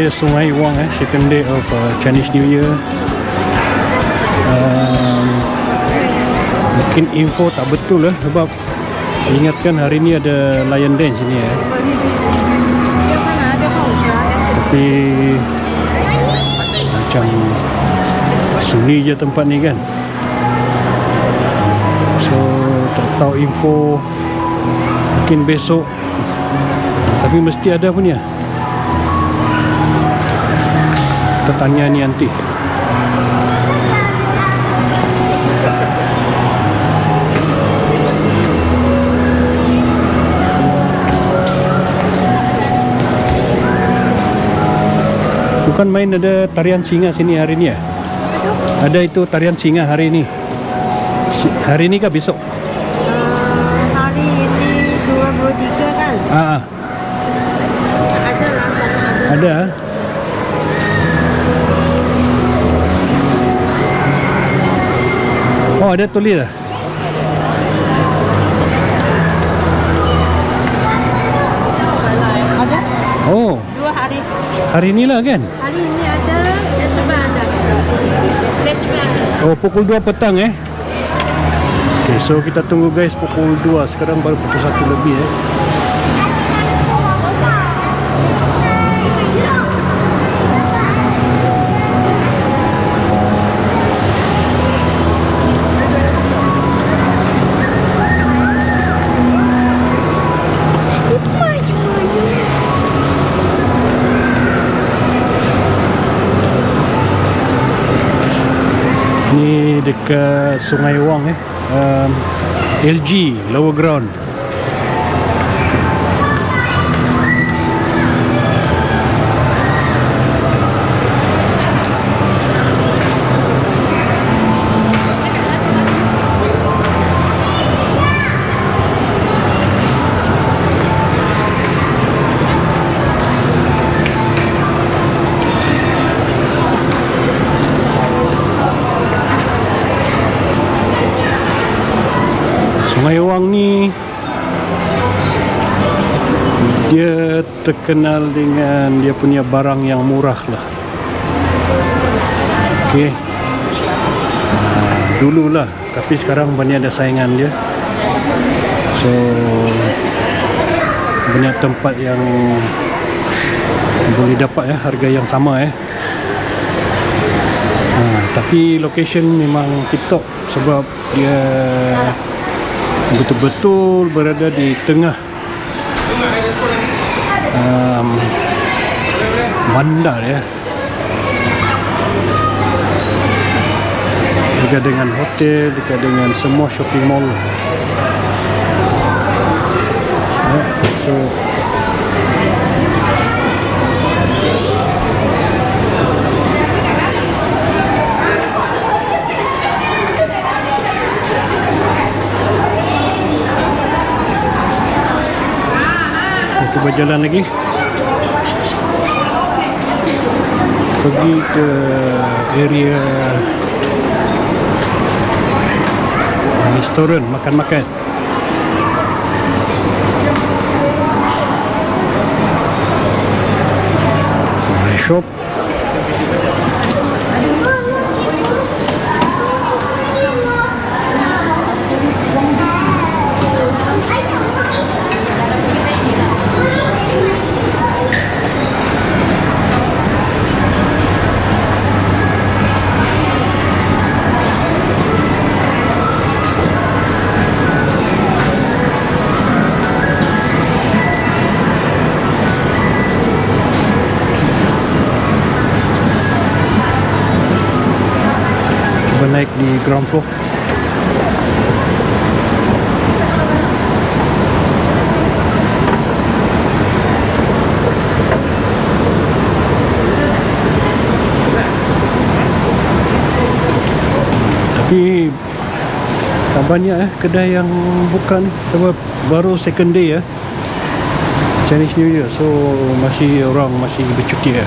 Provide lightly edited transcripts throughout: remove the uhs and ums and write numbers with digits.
dia Sungai Wang, second day of Chinese New Year. Mungkin info tak betul sebab ingatkan hari ni ada Lion Dance ni tapi macam sunyi je tempat ni kan, so tak tahu info, mungkin besok, tapi mesti ada punya. Kita tanya ni nanti. Bukan main ada tarian singa sini hari ni ya? Ada itu tarian singa hari ini. Hari ini kah besok? Hari ini 23 kan? Ada lah sana ada. Ada. Oh, ada tulis lah. Ada? Oh. 2 hari. Hari inilah kan? Hari ini ada, besok ada. Besok ada. Oh, pukul 2 petang Okay, so kita tunggu guys pukul 2. Sekarang baru pukul 1 lebih Ni dekat Sungai Wang LG Lower Ground. Sungai Wang ni dia terkenal dengan dia punya barang yang murah lah. Okay, dululah, tapi sekarang banyak ada saingan dia. So banyak tempat yang boleh dapat harga yang sama tapi location memang tip top sebab dia betul-betul berada di tengah bandar dekat dengan hotel, dekat dengan semua shopping mall. So cuba jalan lagi pergi ke area restoran makan-makan. Shop naik di ground floor. Tapi tak banyak kedai yang buka ni sebab baru second day Chinese New Year, so orang masih bercuti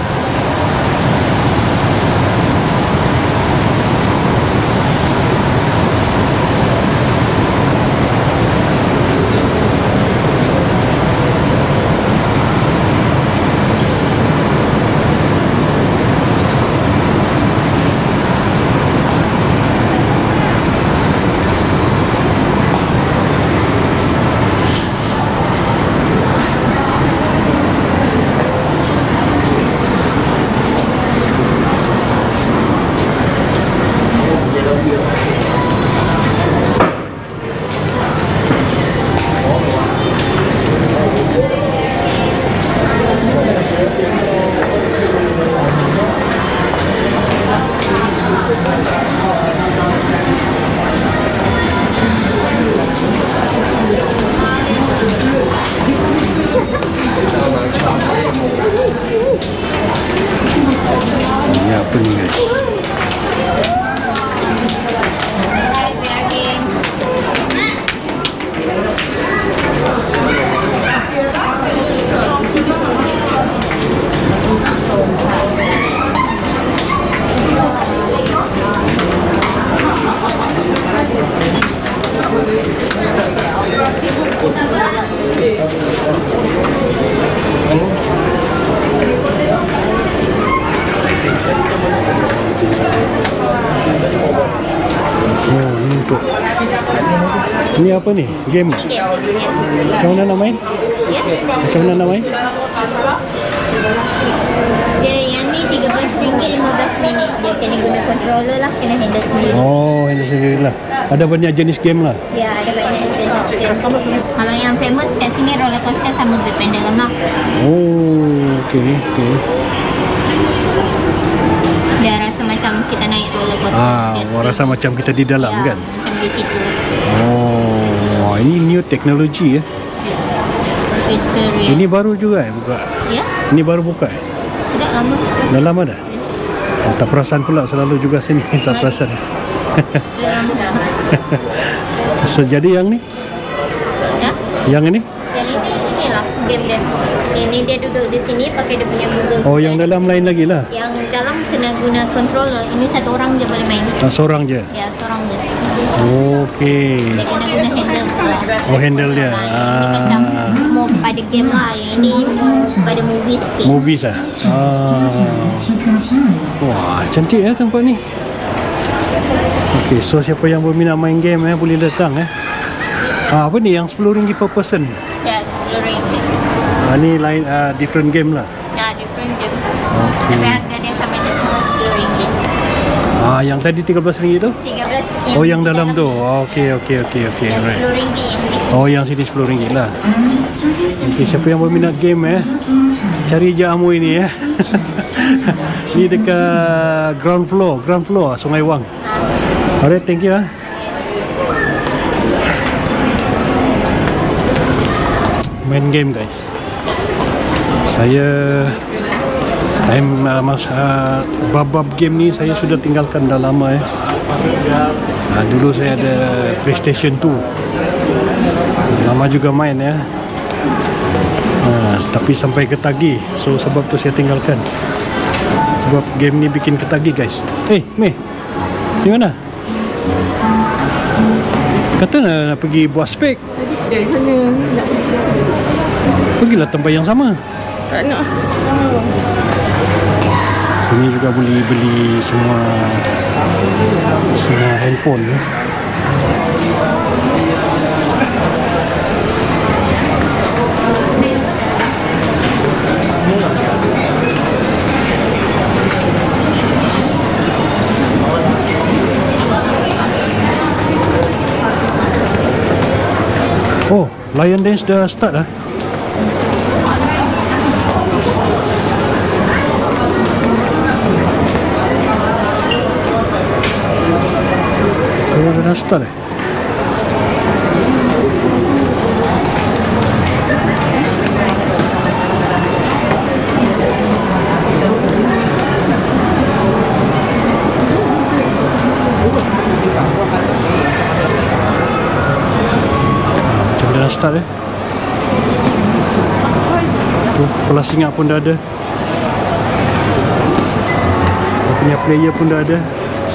apa ni guys? Oh, ini untuk ini apa ni? Game? Macam mana nak main? Macam mana nak main? Dia yang ni RM13 15 minit. Dia kena guna controller lah, kena handle sendiri. Oh, handle sendiri lah. Ada banyak jenis game lah. Ya, ada banyak jenis. Kalau yang famous kat sini roller coaster sama Big Pendulum lah. Oh, okey. Dia rasa macam kita naik roller coaster. Dia Rasa macam kita di dalam ya, kan? macam di situ. Oh, ini new teknologi ya. Feature ya. Ini baru juga buka. Ya? Ini baru buka. Tidak lama. Dah lama dah? Tak perasan pula, selalu juga sini tak perasan. Sudah lama. So, jadi yang ni? Ya? Yang ini? Yang inilah game dia. Ini dia duduk di sini pakai dia punya Google. Oh, yang dalam lain lagi lah. Yang dalam kena guna controller. Ini satu orang je boleh main. Seorang je? Ya, seorang je. Okey. Dia kena guna handle pula. Oh, handle dia. Ini macam more kepada game lah. Yang ini more kepada movies sikit. Movies lah. Wah, cantik ya tempat ni. Okey, so siapa yang berminat main game boleh datang apa ni yang RM10 per person? Ya, RM10. Ni lain different game lah. Ya, different game. Tapi harga dia sama je, semua RM10. Yang tadi RM13 tu? 13. Oh, yang dalam tu. Okey. Yang Alright. RM10 yang di sini. Oh, yang sini RM10 lah. Okey, siapa yang berminat game cari je Amu ini Ni dekat ground floor Sungai Wang. Alright, thank you Main game guys. Saya time masa bab game ni saya sudah tinggalkan dah lama dulu saya ada PlayStation 2. Lama juga main tapi sampai ketagih. So sebab tu saya tinggalkan. Sebab game ni bikin ketagih guys. Mei, di mana? Kata nak pergi buat spek. Dari sana nak Pergilah tempat yang sama. tak nak. Sini juga boleh beli semua handphone Oh, Lion Dance dah start dah. Dah start macam dah start Kelas ingat pun dah ada. Punya player pun dah ada.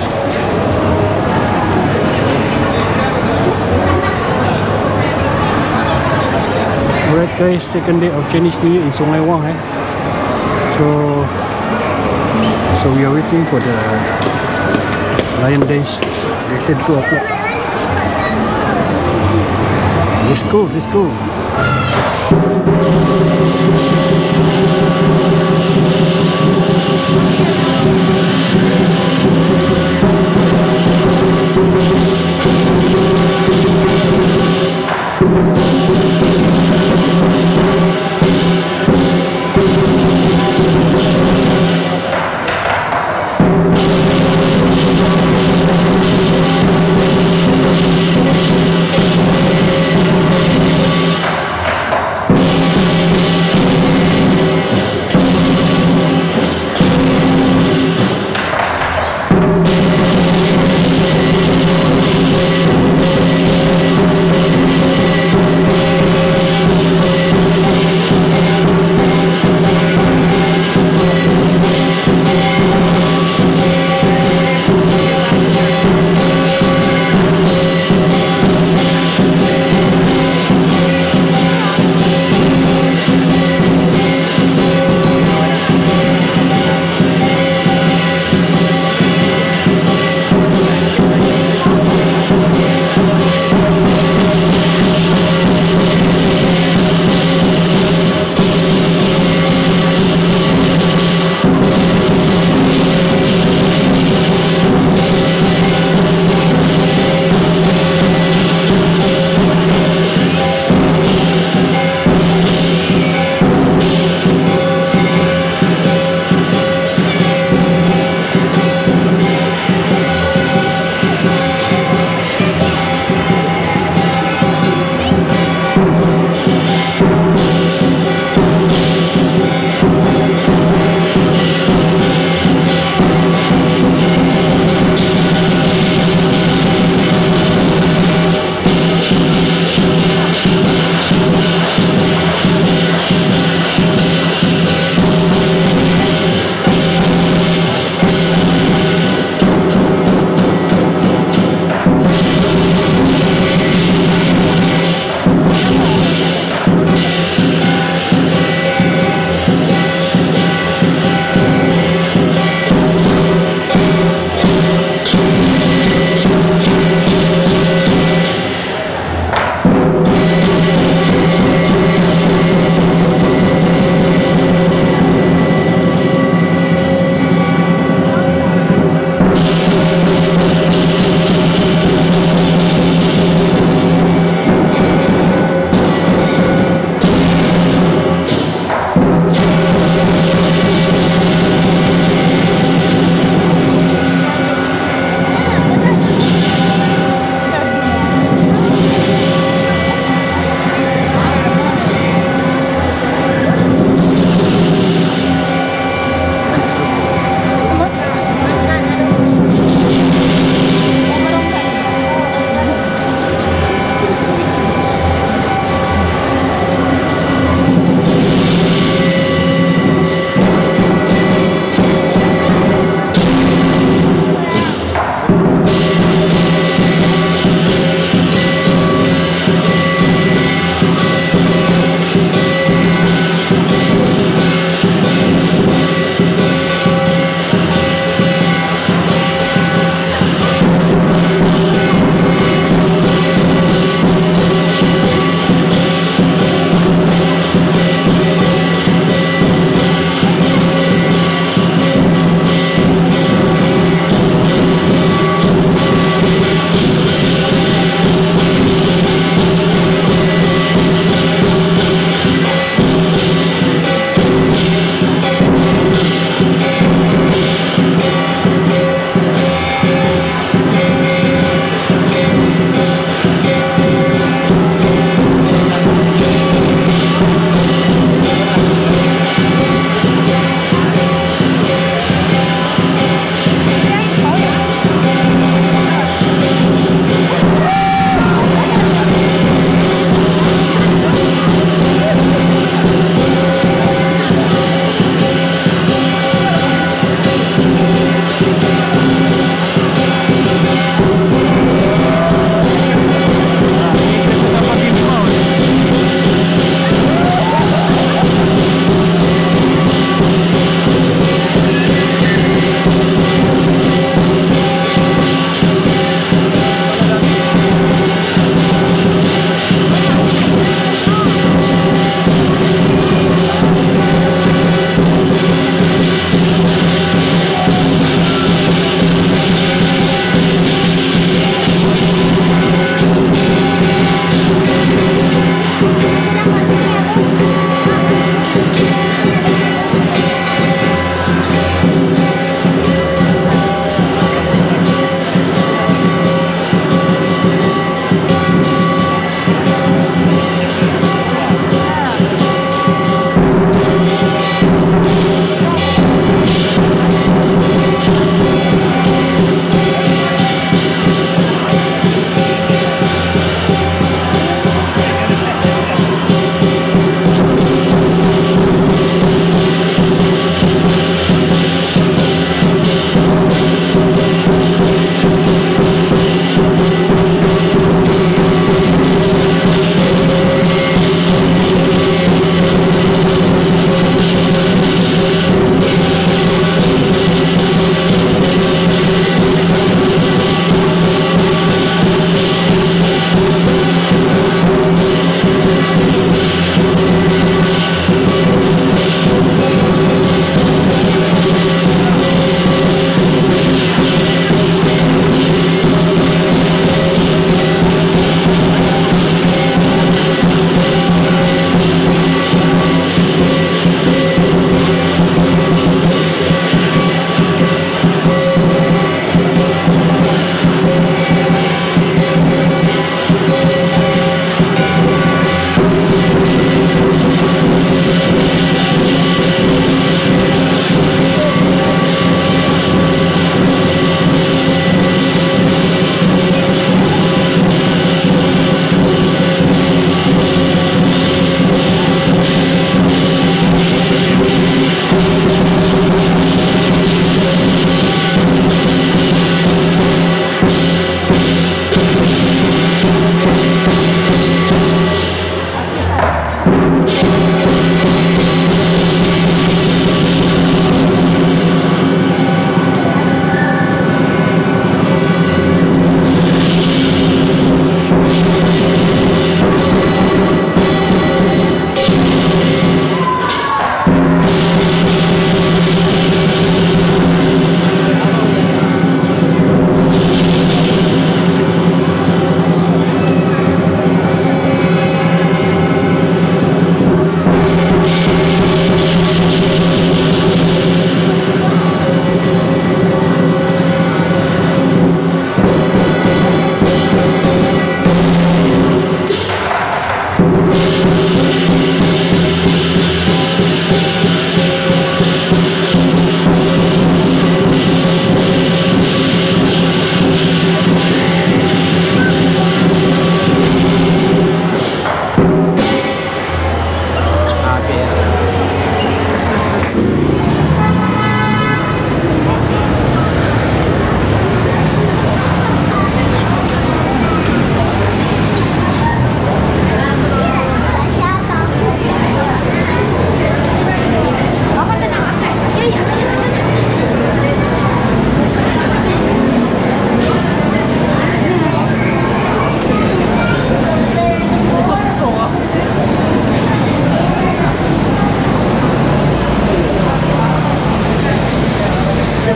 Alright guys, second day of Chinese New Year in Sungai Wang So we are waiting for the Lion Dance. They said 2 o'clock. Let's go.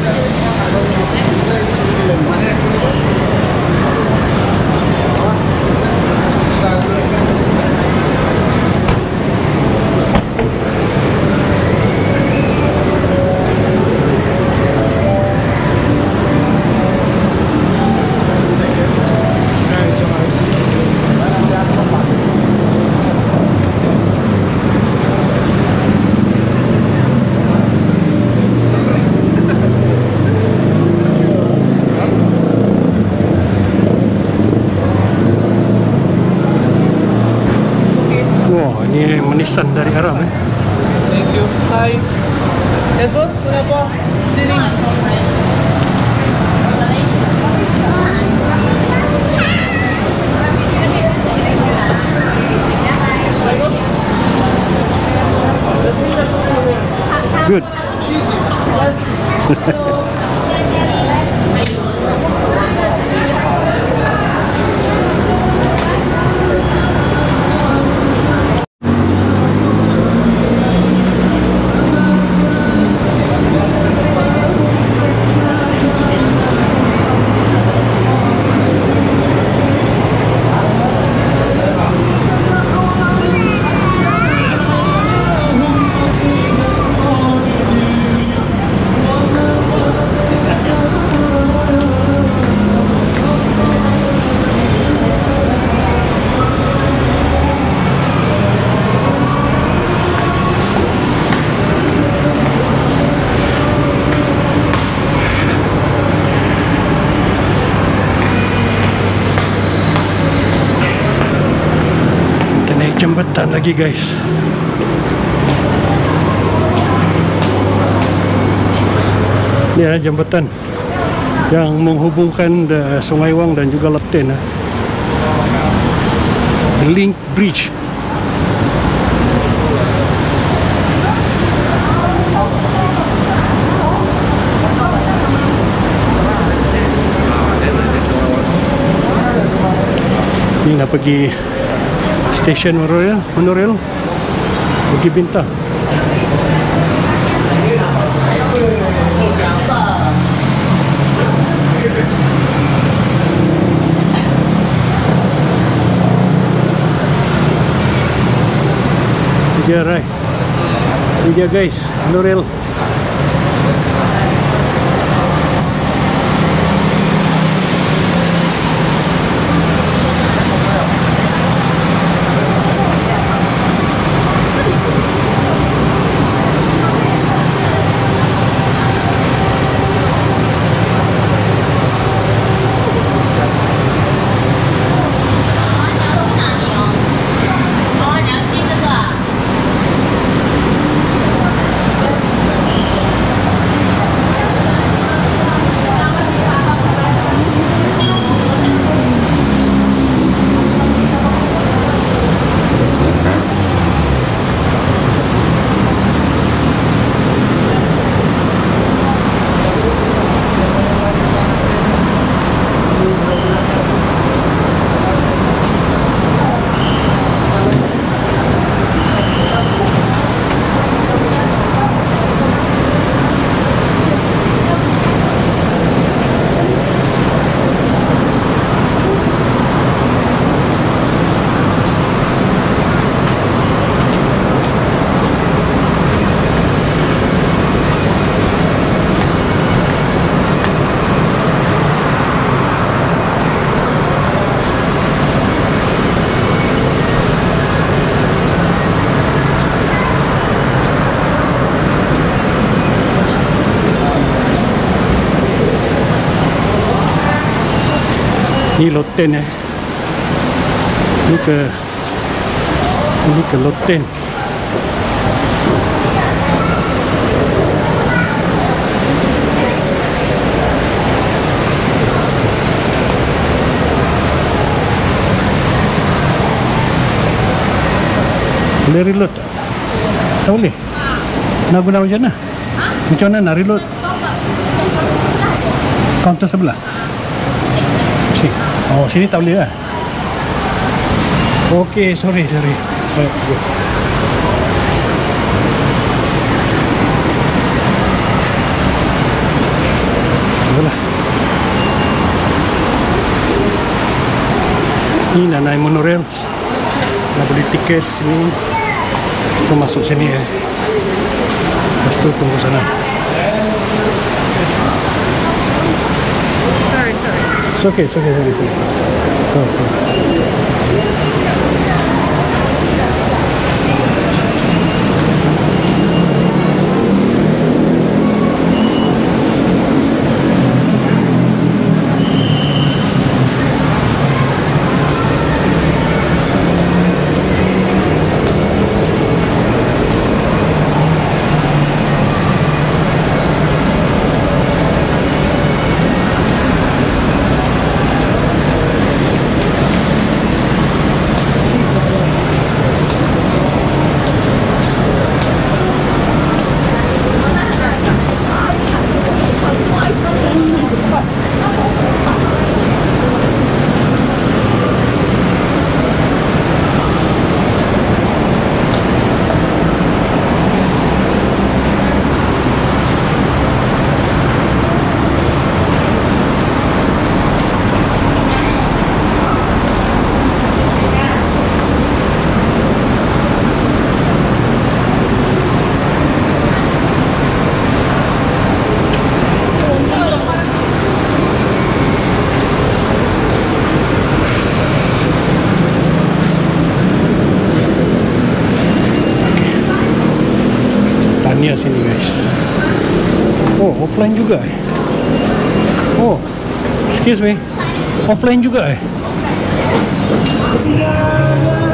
Wah, ini manisan dari Arab eh. Thank you. Hi. Yes, boss. Kenapa? Sini. Good. Jembatan lagi guys. Ini ya jembatan yang menghubungkan Sungai Wang dan juga Leten. Link Bridge. Ini nak pergi stesen monorail Bukit Bintang. Ini dia right. Ini dia guys, monorail. Ini Loteng ya. Ini ke Loteng. Boleh reload tak? Tak boleh? Nak guna macam mana? Macam mana nak reload? Kaunter sebelah? Oh, sini tak boleh lah. Okey, sorry. Baik, good. Itulah. Ini nak naik monorail. Nak beli tiket sini. Kita masuk sini ya. Lepas tu tunggu sana. Sorry. It's okay. Go. Tania sini guys. Oh, offline juga eh. Oh, excuse me. Offline juga eh.